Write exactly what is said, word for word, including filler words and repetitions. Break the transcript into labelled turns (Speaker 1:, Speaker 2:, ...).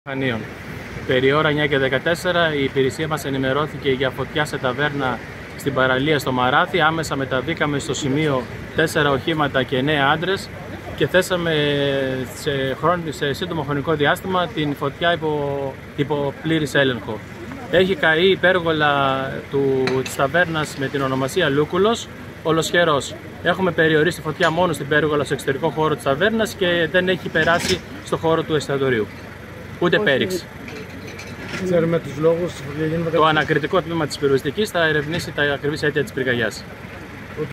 Speaker 1: Χανίων. Περί ώρα εννιά και δεκατέσσερα η υπηρεσία μας ενημερώθηκε για φωτιά σε ταβέρνα στην παραλία στο Μαράθι. Άμεσα μεταβήκαμε στο σημείο τέσσερα οχήματα και εννέα άντρες και θέσαμε σε, χρόνο, σε σύντομο χρονικό διάστημα την φωτιά υπό, υπό πλήρης έλεγχο. Έχει καεί η πέργολα του, της ταβέρνας με την ονομασία Λούκουλος, ολοσχερός. Έχουμε περιορίσει τη φωτιά μόνο στην πέργολα στο εξωτερικό χώρο της ταβέρνας και δεν έχει περάσει στο χώρο του εστιατορίου. Ούτε πέριξ.
Speaker 2: Ξέρουμε τους λόγους.
Speaker 1: Το ανακριτικό τμήμα της πυροσβεστικής θα ερευνήσει τα ακριβή αίτια της πυρκαγιάς.